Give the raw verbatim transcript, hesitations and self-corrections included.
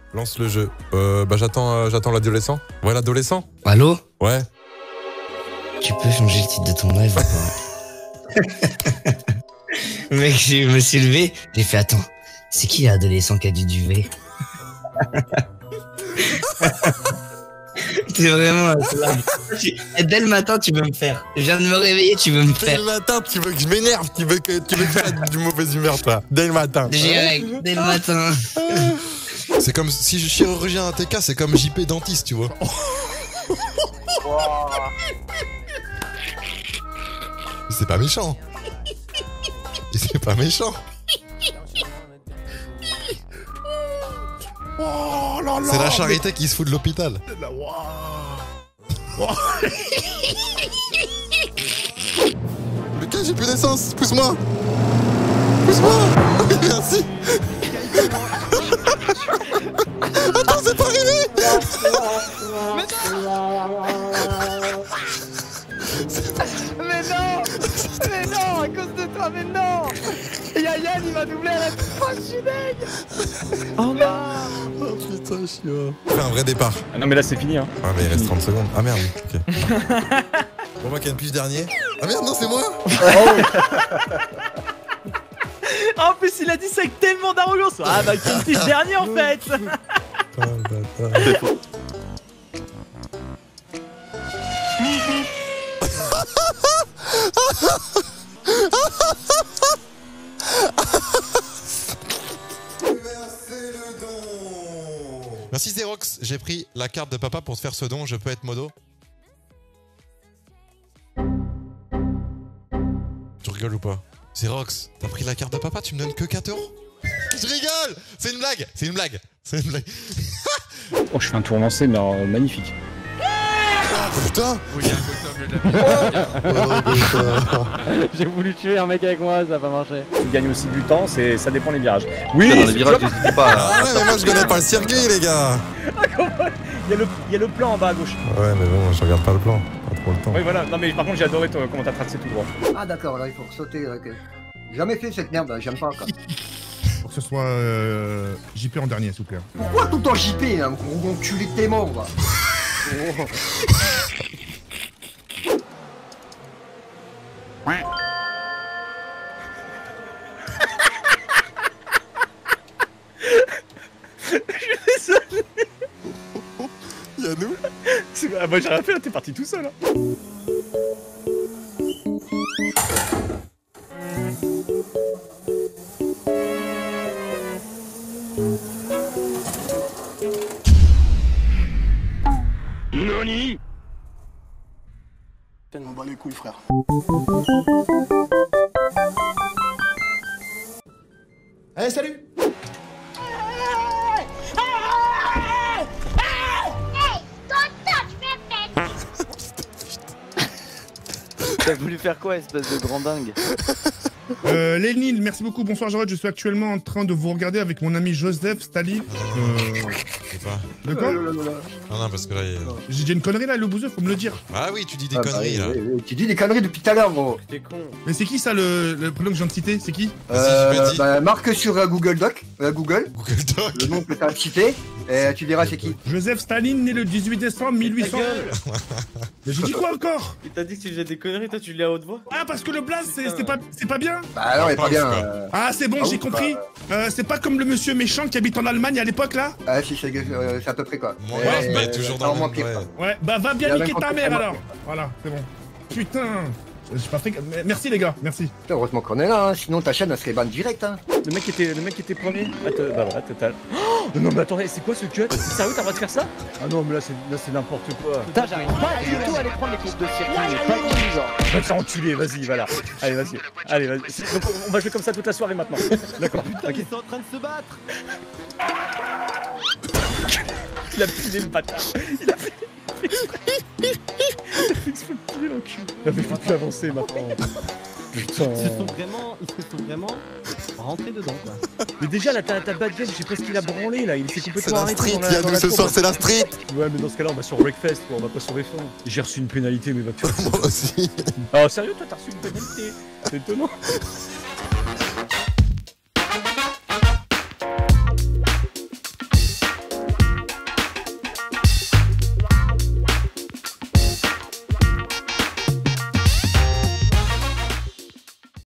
Lance le jeu. Euh, bah j'attends euh, j'attends l'adolescent. Ouais, l'adolescent. Allô? Ouais. Tu peux changer le titre de ton live ou pas? Mec, je me suis levé, j'ai fait attends, c'est qui l'adolescent qui a du duvet? C'est vraiment là. Dès le matin, tu veux me faire. Je viens de me réveiller, tu veux me faire. Dès le matin, tu veux que je m'énerve, tu veux que tu veux que je fasse du mauvaise humeur, toi. Dès le matin. Direct, dès le matin. C'est comme si je suis chirurgien A T K, c'est comme J P dentiste, tu vois. C'est pas méchant. C'est pas méchant. Oh là là. C'est la charité qui se fout de l'hôpital. Mais qu'est-ce, j'ai plus d'essence. Pousse-moi. Pousse-moi. Merci. Attends, c'est pas arrivé. Mais non. Mais non, à cause de toi, mais non. Y'a Yann, il m'a doublé à la fin, je suis deg. Oh non. Oh putain, chiant. Fais un vrai départ. Ah non mais là c'est fini hein. Ah mais il reste trente secondes. Ah merde, ok. Bon moi Ken Puge dernier. Ah merde, non c'est moi. En plus il a dit ça avec tellement d'arrogance. Ah bah Ken Puge dernier en fait. Oh le bâtard. Merci Xerox, j'ai pris la carte de papa pour te faire ce don, je peux être modo? Tu rigoles ou pas? Xerox, t'as pris la carte de papa, tu me donnes que quatre euros? Je rigole! C'est une blague! C'est une blague! C'est une blague! Oh je fais un tour lancé mais alors, magnifique. Oh putain! J'ai voulu tuer un mec avec moi, ça a pas marché. Tu gagnes aussi du temps, c'est ça dépend des virages. Oui, dans les virages, n'hésitez pas. Ah ouais mais moi je connais pas le circuit les gars! il, y a le, il y a le plan en bas à gauche. Ouais mais bon, je regarde pas le plan, pas trop le temps. Oui voilà, non mais par contre j'ai adoré toi, comment t'as tracé tout droit. Ah d'accord, là il faut sauter. Ok. Jamais fait cette merde, j'aime pas quoi. Faut que ce soit euh, J P en dernier, s'il vous plaît. Pourquoi tout le temps J P, hein, gros enculé de tes morts, va. Oh. Yannou? Ah, moi j'ai rien fait là, t'es parti tout seul hein. Nani? On m'en bat les couilles frère. Allez salut. T'as voulu faire quoi, espèce de grand dingue? Euh, Lénine, merci beaucoup, bonsoir Jarod, je suis actuellement en train de vous regarder avec mon ami Joseph Staline. Euh... Je sais pas. De quoi? Non non parce que là il... J'ai dit une connerie là, le bouseux, faut me le dire. Ah oui, tu dis des Ah, conneries bah, là. oui, oui, tu dis des conneries depuis tout à l'heure gros. T'es con. Mais c'est qui ça le, le prénom que je viens de citer? C'est qui? Euh, Si, je me dis. bah, marque sur euh, Google Doc, euh, Google, Google Doc. le nom que t'as cité, et tu verras c'est qui. Joseph Staline, né le dix-huit décembre mille huit cents. Mais j'ai dit quoi encore? Il t'a dit que tu faisais des conneries, toi tu l'as à haute voix? Ah parce que le blaze c'est c'est pas, c'est pas bien? Bah non, mais pas bien. Quoi. Euh... Ah c'est bon, Ah j'ai oui, compris. bah, Euh, c'est pas comme le monsieur méchant qui habite en Allemagne à l'époque là? Ah si, c'est euh, à peu près quoi. Moi, Ouais, mais euh, toujours non, dans le moins même... pire, ouais. quoi. Ouais, bah va Il bien y a niquer même ta pas mère de- alors. Voilà, c'est bon. Putain, j'ai pas fait... Merci les gars, merci. Putain, heureusement qu'on est là, hein. Sinon ta chaîne elle serait ban direct hein. Le mec était, le mec était premier. Attends, bah voilà, total. Oh non mais attendez, c'est quoi ce cut? Sérieux, t'as le droit de faire ça? Ah non mais là c'est, là c'est n'importe quoi. Putain, j'arrive pas du tout à aller prendre les courses de circuit, mais pas du tout genre. Va te faire enculer, vas-y, voilà. Allez, vas-y. Allez, vas-y. Donc on va jouer comme ça toute la soirée maintenant. D'accord, ok. Ils sont en train de se battre. Il a pilé le bâtard. Il a fait... Il a fait exprès de piler l'enculé. Il avait fait plus avancer maintenant. Putain. Ils se sont vraiment, ils se sont vraiment rentrés dedans quoi. Mais déjà là, t'as ta bad game, je sais pas ce qu'il a branlé là. Il s'est C'est complètement la arrêté. street, dans la- dans Yannou, la ce courbe. soir c'est la street. Ouais, mais dans ce cas-là, on va sur Wreckfest, quoi. On va pas sur F un. J'ai reçu une pénalité, mais va te faire. Moi aussi. Ah, sérieux, toi, t'as reçu une pénalité? C'est étonnant.